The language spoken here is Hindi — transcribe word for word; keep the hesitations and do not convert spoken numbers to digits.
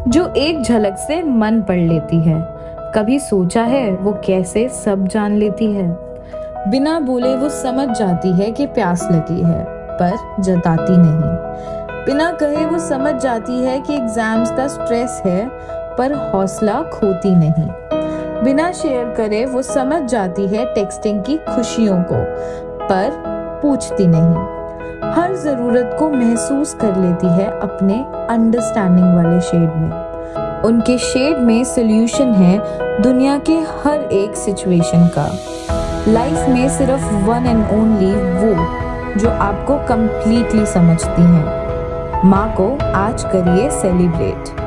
जो एक झलक से मन पढ़ लेती है। कभी सोचा है वो कैसे सब जान लेती है। बिना बोले वो समझ जाती है कि प्यास लगी है, पर जताती नहीं। बिना कहे वो समझ जाती है कि एग्जाम्स का स्ट्रेस है, पर हौसला खोती नहीं। बिना शेयर करे वो समझ जाती है टेक्सटिंग की खुशियों को, पर पूछती नहीं। हर ज़रूरत को महसूस कर लेती है अपने अंडरस्टैंडिंग वाले शेड में। उनके शेड में सॉल्यूशन है दुनिया के हर एक सिचुएशन का। लाइफ में सिर्फ वन एंड ओनली वो जो आपको कंप्लीटली समझती हैं। माँ को आज करिए सेलिब्रेट।